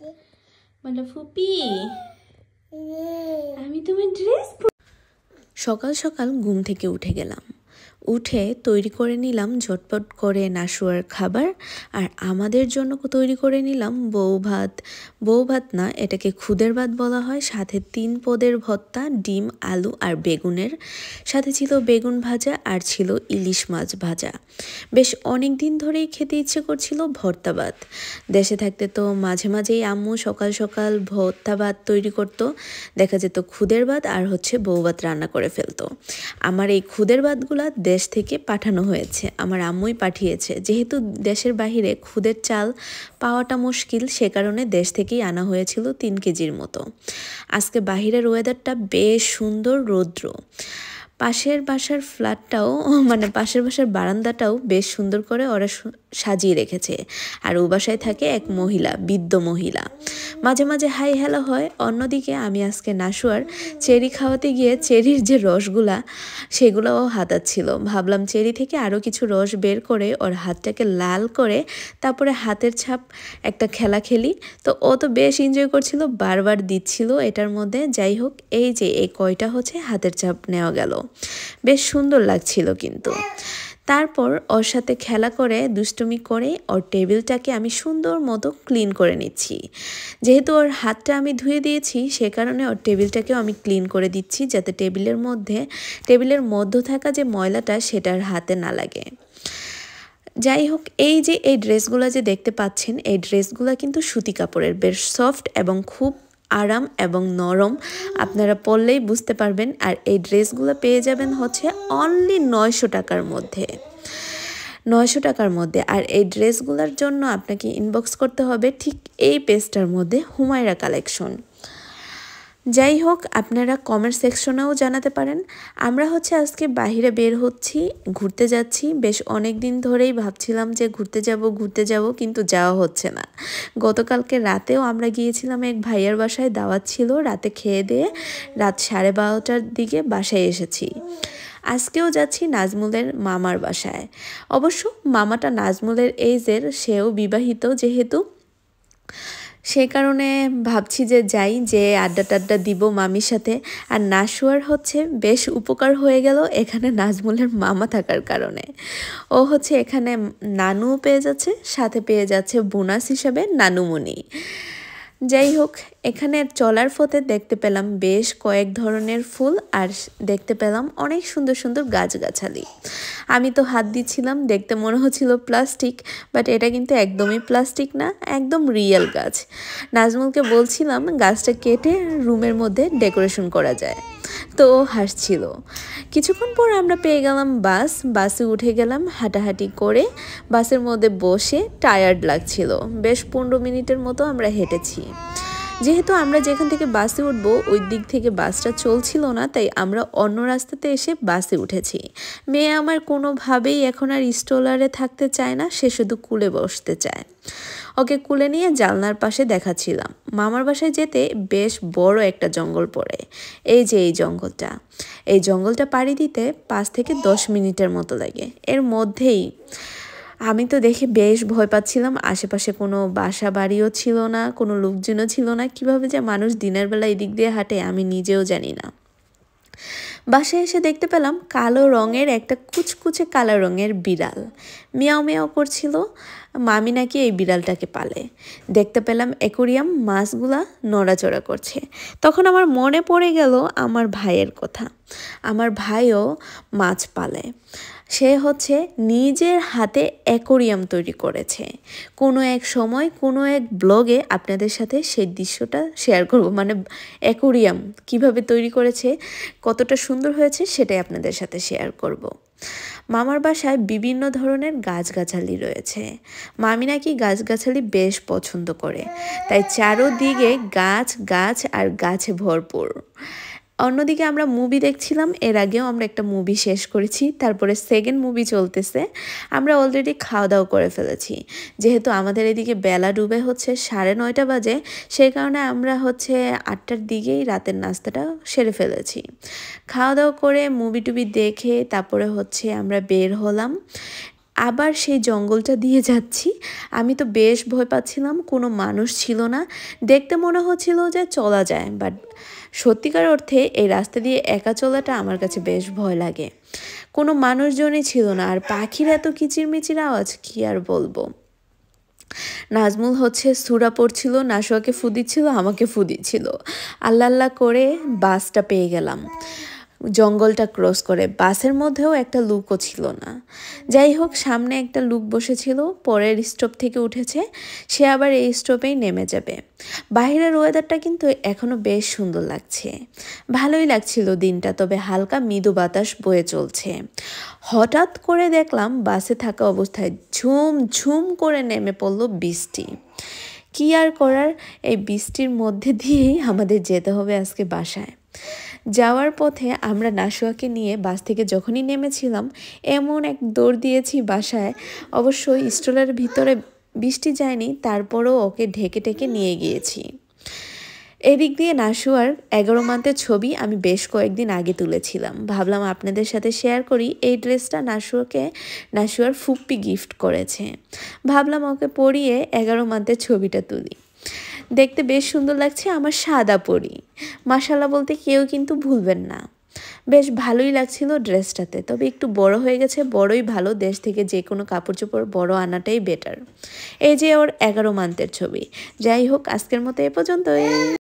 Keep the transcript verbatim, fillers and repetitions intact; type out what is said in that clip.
বলো ফুপি আমি তোমার ড্রেস। সকাল সকাল ঘুম থেকে উঠে গেলাম, উঠে তৈরি করে নিলাম ঝটপট করে নাশুয়ার খাবার। আর আমাদের জন্য তৈরি করে নিলাম বউ ভাত। বউ ভাত না, এটাকে খুদের ভাত বলা হয়। সাথে তিন পদের ভর্তা, ডিম, আলু আর বেগুনের। সাথে ছিল বেগুন ভাজা আর ছিল ইলিশ মাছ ভাজা। বেশ অনেক দিন ধরেই খেতে ইচ্ছে করছিল ভর্তা ভাত। দেশে থাকতে তো মাঝে মাঝেই আম্মু সকাল সকাল ভর্তা ভাত তৈরি করতো। দেখা যেত খুদের ভাত আর হচ্ছে বউ ভাত রান্না করে ফেলতো। আমার এই খুদের ভাতগুলা দেশ থেকে পাঠানো হয়েছে, আমার আম্মুই পাঠিয়েছে। যেহেতু দেশের বাহিরে খুদের চাল পাওয়াটা মুশকিল, সে কারণে দেশ থেকেই আনা হয়েছিল তিন কেজির মতো। আজকে বাহিরের ওয়েদারটা বেশ সুন্দর, রৌদ্র। পাশের বাসার ফ্ল্যাটটাও মানে পাশের বাসার বারান্দাটাও বেশ সুন্দর করে ওরা সাজিয়ে রেখেছে। আর ও বাসায় থাকে এক মহিলা, বৃদ্ধ মহিলা, মাঝে মাঝে হাই হ্যালো হয়। অন্যদিকে আমি আজকে নাশুয়ার চেরি খাওয়াতে গিয়ে চেরির যে রসগুলা সেগুলোও হাতাচ্ছিল। ভাবলাম চেরি থেকে আরও কিছু রস বের করে ওর হাতটাকে লাল করে তারপরে হাতের ছাপ একটা খেলা খেলি। তো ও তো বেশ এনজয় করছিল, বারবার দিচ্ছিল এটার মধ্যে। যাই হোক, এই যে এই কয়টা হচ্ছে হাতের ছাপ নেওয়া গেল, বেশ সুন্দর লাগছিল। কিন্তু তারপর ওর সাথে খেলা করে দুষ্টুমি করে ওর টেবিলটাকে আমি সুন্দর মতো ক্লিন করে নিচ্ছি। যেহেতু ওর হাতটা আমি ধুয়ে দিয়েছি, সে কারণে ওর টেবিলটাকেও আমি ক্লিন করে দিচ্ছি, যাতে টেবিলের মধ্যে টেবিলের মধ্যে থাকা যে ময়লাটা সেটার হাতে না লাগে। যাই হোক, এই যে এই ড্রেসগুলো যে দেখতে পাচ্ছেন, এই ড্রেসগুলো কিন্তু সুতি কাপড়ের, বেশ সফট এবং খুব আরাম এবং নরম। আপনারা পরলেই বুঝতে পারবেন। আর এই ড্রেসগুলো পেয়ে যাবেন হচ্ছে অনলি নয়শো টাকার মধ্যে নয়শো টাকার মধ্যে। আর এই ড্রেসগুলোর জন্য আপনাকে ইনবক্স করতে হবে ঠিক এই পেজটার মধ্যে, হুমায়রা কালেকশন। যাই হোক, আপনারা কমেন্ট সেকশনেও জানাতে পারেন। আমরা হচ্ছে আজকে বাইরে বের হচ্ছি, ঘুরতে যাচ্ছি। বেশ অনেক দিন ধরেই ভাবছিলাম যে ঘুরতে যাব ঘুরতে যাব কিন্তু যাওয়া হচ্ছে না। গতকালকে রাতেও আমরা গিয়েছিলাম এক ভাইয়ার বাসায়, দাওয়াত ছিল। রাতে খেয়ে দিয়ে রাত সাড়ে বারোটার দিকে বাসায় এসেছি। আজকেও যাচ্ছি নাজমুলের মামার বাসায়। অবশ্য মামাটা নাজমুলের এইজের, সেও বিবাহিত যেহেতু, সে কারণে ভাবছি যে যাই, যে আড্ডা টাড্ডা দিব মামির সাথে। আর নাশুয়ার হচ্ছে বেশ উপকার হয়ে গেল এখানে নাজমুলের মামা থাকার কারণে। ও হচ্ছে এখানে নানুও পেয়ে যাচ্ছে, সাথে পেয়ে যাচ্ছে বোনাস হিসাবে নানুমণি। যাই হোক, এখানে চলার পথে দেখতে পেলাম বেশ কয়েক ধরনের ফুল, আর দেখতে পেলাম অনেক সুন্দর সুন্দর গাছগাছালি। আমি তো হাত দিচ্ছিলাম, দেখতে মনে হচ্ছিল প্লাস্টিক, বাট এটা কিন্তু একদমই প্লাস্টিক না, একদম রিয়েল গাছ। নাজমুলকে বলছিলাম গাছটা কেটে রুমের মধ্যে ডেকোরেশন করা যায়, তো ও হাসছিল। কিছুক্ষণ পর আমরা পেয়ে গেলাম বাস। বাসে উঠে গেলাম হাঁটাহাঁটি করে। বাসের মধ্যে বসে টায়ার্ড লাগছিল, বেশ পনেরো মিনিটের মতো আমরা হেঁটেছি। যেহেতু আমরা যেখান থেকে বাসে উঠবো ওই দিক থেকে বাসটা চলছিল না, তাই আমরা অন্য রাস্তাতে এসে বাসে উঠেছি। মেয়ে আমার কোনোভাবেই এখন আর স্ট্রলারে থাকতে চায় না, সে শুধু কুলে বসতে চায়। ওকে কুলে নিয়ে জানলার পাশে দেখাচ্ছিলাম। মামার বাসায় যেতে বেশ বড় একটা জঙ্গল পড়ে। এই যে এই জঙ্গলটা, এই জঙ্গলটা পাড়ি দিতে পাঁচ থেকে দশ মিনিটের মতো লাগে। এর মধ্যেই আমি তো দেখে বেশ ভয় পাচ্ছিলাম। আশেপাশে কোনো বাসা বাড়িও ছিল না, কোনো লোকজনও ছিল না। কিভাবে যে মানুষ দিনের বেলা এদিক দিয়ে হাঁটে আমি নিজেও জানি না। বাসায় এসে দেখতে পেলাম কালো রঙের একটা কুচকুচে কালো রঙের বিড়াল মিয়াও মিয়াও করছিল। মামি নাকি এই বিড়ালটাকে পালে। দেখতে পেলাম অ্যাকোরিয়াম মাছগুলা নড়াচড়া করছে। তখন আমার মনে পড়ে গেল আমার ভাইয়ের কথা। আমার ভাইও মাছ পালে। সে হচ্ছে নিজের হাতে অ্যাকোরিয়াম তৈরি করেছে। কোনো এক সময় কোনো এক ব্লগে আপনাদের সাথে সেই দৃশ্যটা শেয়ার করব, মানে অ্যাকোরিয়াম কিভাবে তৈরি করেছে, কতটা সুন্দর হয়েছে সেটাই আপনাদের সাথে শেয়ার করব। মামার বাসায় বিভিন্ন ধরনের গাছগাছালি রয়েছে। মামি নাকি গাছগাছালি বেশ পছন্দ করে, তাই চারোদিকে গাছ গাছ আর গাছে ভরপুর। অন্যদিকে আমরা মুভি দেখছিলাম। এর আগেও আমরা একটা মুভি শেষ করেছি, তারপরে সেকেন্ড মুভি চলতেছে। আমরা অলরেডি খাওয়া দাওয়া করে ফেলেছি। যেহেতু আমাদের এদিকে বেলা ডুবে হচ্ছে সাড়ে নয়টা বাজে, সেই কারণে আমরা হচ্ছে আটটার দিকেই রাতের নাস্তাটা সেরে ফেলেছি। খাওয়া দাওয়া করে মুভি টুভি দেখে তারপরে হচ্ছে আমরা বের হলাম। আবার সেই জঙ্গলটা দিয়ে যাচ্ছি। আমি তো বেশ ভয় পাচ্ছিলাম, কোনো মানুষ ছিল না, দেখতে মনে হচ্ছিল যে চলা যায়, বাট সত্যিকার অর্থে এই রাস্তা দিয়ে একা চলাটা আমার কাছে বেশ ভয় লাগে। কোনো মানুষজনই ছিল না, আর পাখির এত কিচিরমিচির আওয়াজ কি আর বলবো। নাজমুল হচ্ছে সূরা পড়ছিল, নাশোয়াকে ফু দিচ্ছিল, আমাকে ফু দিচ্ছিল। আল্লাহ আল্লাহ করে বাসটা পেয়ে গেলাম জঙ্গলটা ক্রস করে। বাসের মধ্যেও একটা লুকও ছিল না। যাই হোক, সামনে একটা লুক বসেছিল, পরের স্টপ থেকে উঠেছে, সে আবার এই স্টপেই নেমে যাবে। বাইরের ওয়েদারটা কিন্তু এখনও বেশ সুন্দর লাগছে, ভালোই লাগছিল দিনটা, তবে হালকা মৃদু বাতাস বয়ে চলছে। হঠাৎ করে দেখলাম বাসে থাকা অবস্থায় ঝুম ঝুম করে নেমে পড়ল বৃষ্টি। কি আর করার, এই বৃষ্টির মধ্যে দিয়েই আমাদের যেতে হবে আজকে বাসায়। যাওয়ার পথে আমরা নাশোয়াকে নিয়ে বাস থেকে যখনই নেমেছিলাম, এমন এক দৌড় দিয়েছি বাসায়। অবশ্যই স্টলের ভিতরে বৃষ্টি যায়নি, তারপরও ওকে ঢেকে ঢেকে নিয়ে গিয়েছি। এদিক দিয়ে নাশোয়ার এগারো মান্থের ছবি আমি বেশ কয়েকদিন আগে তুলেছিলাম, ভাবলাম আপনাদের সাথে শেয়ার করি। এই ড্রেসটা নাশোয়াকে নাশোয়ার ফুপ্পি গিফট করেছে, ভাবলাম ওকে পরিয়ে এগারো মান্থের ছবিটা তুলি। দেখতে বেশ সুন্দর লাগছে, আমার সাদা পরি, মাশাআল্লাহ বলতে কেউ কিন্তু ভুলবেন না। বেশ ভালোই লাগছিল ড্রেসটাতে, তবে একটু বড় হয়ে গেছে, বড়ই ভালো, দেশ থেকে যে কোনো কাপড় চোপড় বড় আনাটাই বেটার। এই যে ওর এগারো মান্থের ছবি। যাই হোক, আজকের মতো এ পর্যন্তই।